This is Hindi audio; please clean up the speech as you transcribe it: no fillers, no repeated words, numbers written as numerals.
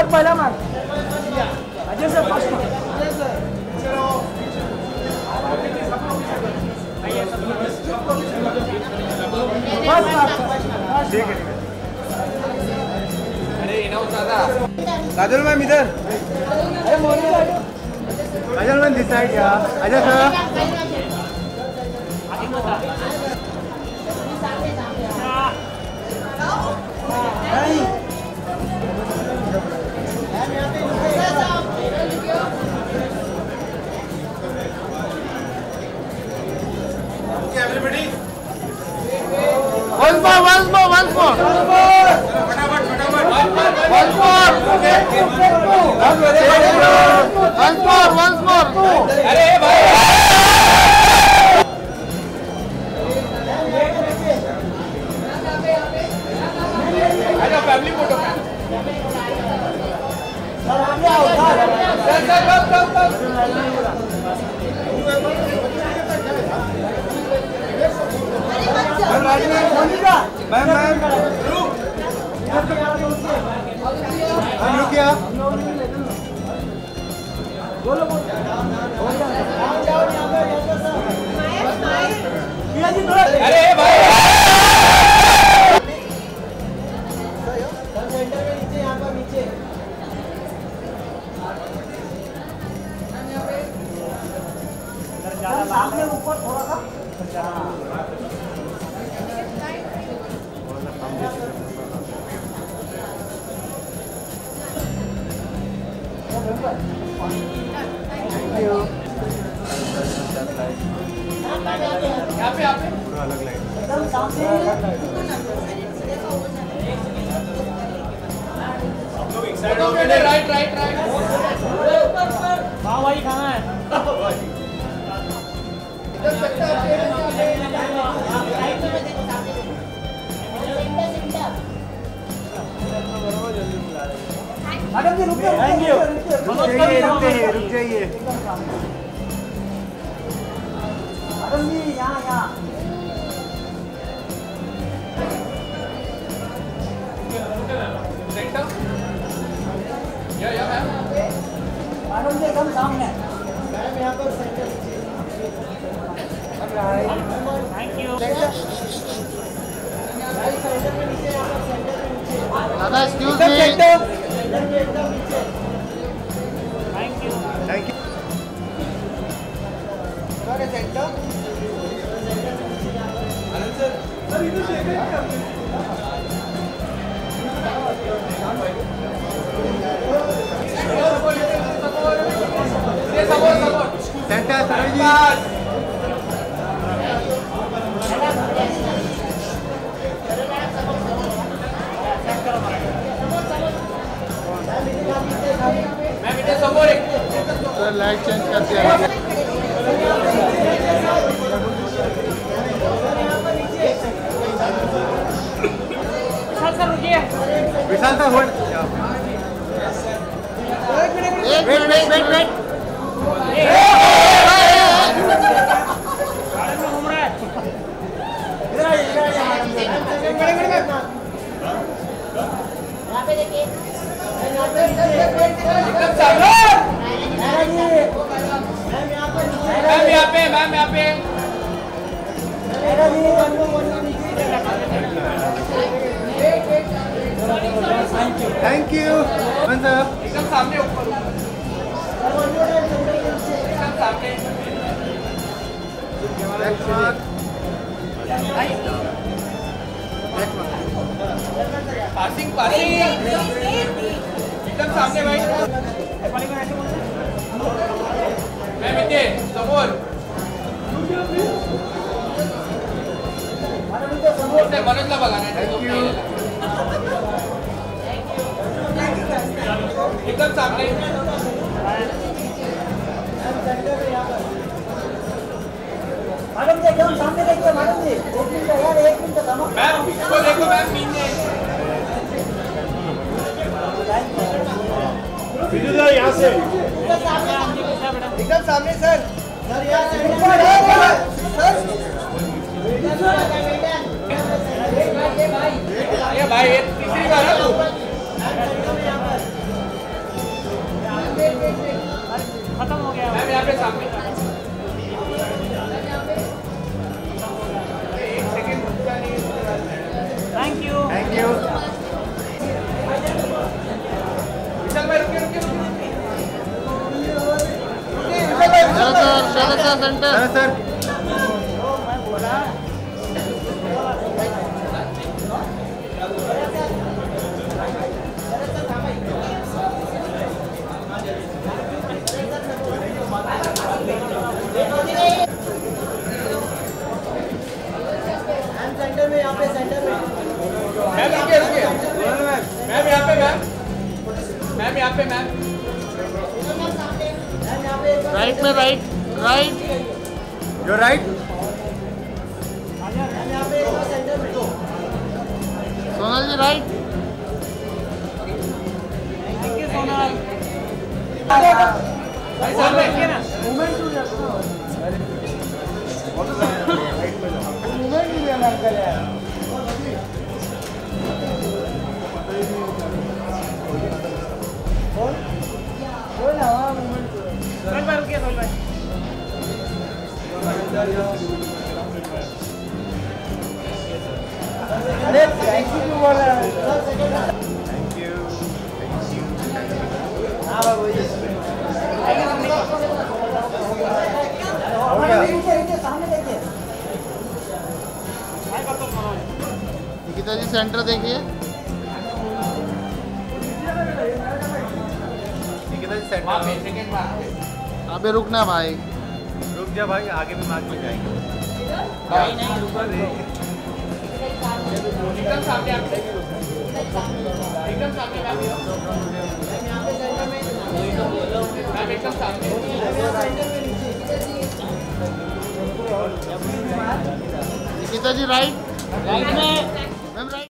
पहिला mark Ajay sir first mark ठीक है अरे इनाम दादा काजल मैम इधर काजल मैम दिस साइड या Ajay sir everybody once more फटाफट once more अरे भाई आजा फैमिली फोटो सर मैम रुकिए अरे भाई सामने ऊपर थोड़ा सा यहाँ पे पूरा अलग लाइन एकदम सामने राइट हाँ भाई खाना है मैडम जी रुक जाइए रुक जाइए मैडम जी यहाँ मैडम जी एकदम सामने यहाँ पर थैंक यू दादा excuse me thank you centre sir जी सर लाइट चेंज कर दिया Vishal sir hold wait ma'am यहाँ पे थैंक यू एकदम सामने ऊपर एकदम सामने पासिंग एकदम सामने भाई मैं इथे समोर मनोजला बघा नाही एकदम सामने मैडम जी एकदम सामने देखिए मैडम जी एक मिनट थमा मैम इसको देखो मैम नीचे यहाँ से एकदम सामने सर ये भाई तीसरी बार है तू सेंटर सर सेंटर में, यहाँ पे सेंटर में। मैम रुकिए रुकिए मैम यहाँ पे मैम मैम यहाँ पे मैम राइट में right right your right Sonal ji right भाई सामने अरे थैंक यू क्यों बोल रहा है? थैंक यू हाँ बाबू जी। सामने देखिए। निकिता जी सेंटर देखिए निकिता जी वहाँ पे सेंटर सेकंड बार अबे रुकना भाई रुक जा भाई आगे भी मार्क में जाएंगे एकदम सामने आपसे एकदम सामने मैम मैम एकदम सामने निकिता जी राइट राइट में मैम राइट